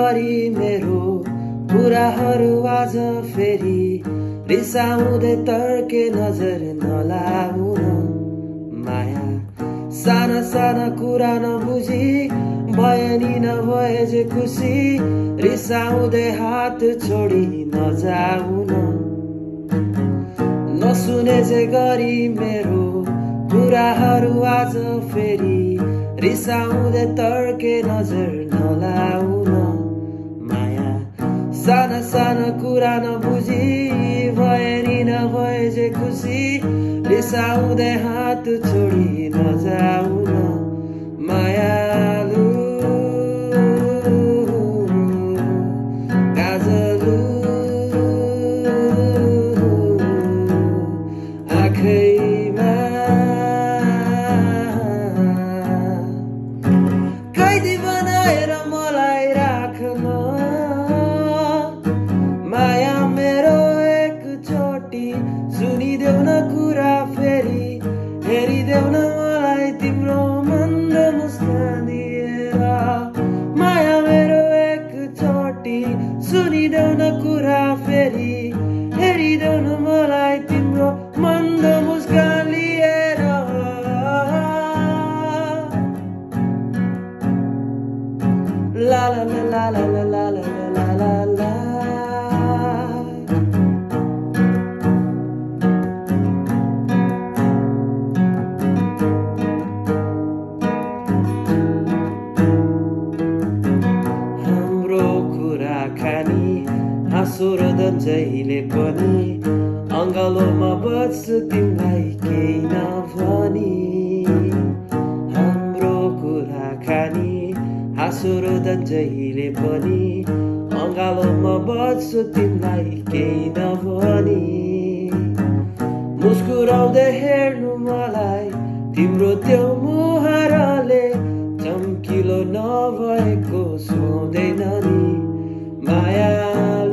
गरी मेरो कुराहरू आज फेरि रिसाउँदै तर्के नजर नलाउन माया साना साना कुरा नबुझी भए नि नभए जे खुसी रिसाउँदै हात छोडी नजाउन नसुने जे गरी मेरो कुराहरू आज फेरि रिसाउँदै तर्के नजर नलाउन माया साना साना कुरा नबुझी भए नि नभए जे खुसी रिसाउँदै हात छोडी नजाउन मायालु काजलु आँखैमा कैदी बनाएर मलाई राख्न माया मेरो एकचोटि सुनिदेऊ न कुरा फेरि हेरिदेऊ न मलाई तिम्रो मन्द मुस्कान दिएर माया मेरो एकचोटि सुनिदेऊ न कुरा फेरि हेरिदेऊ न मलाई तिम्रो मन्द मुस्कान लिएर ला ला ला ला ला ला ला ला ला हाँसो र दन्जैले पनि अङ्गालोमा बज्छु तिमीलाई केही नभनी हाम्रो कुराकानी हाँसो र दन्जैले पनि अङ्गालोमा बज्छु तिमीलाई केही नभनी मुस्कुराउँदै हेर्नु मलाई तिम्रो त्यो मुहारले चम्किलो नभएको सुहाउँदैन नि माया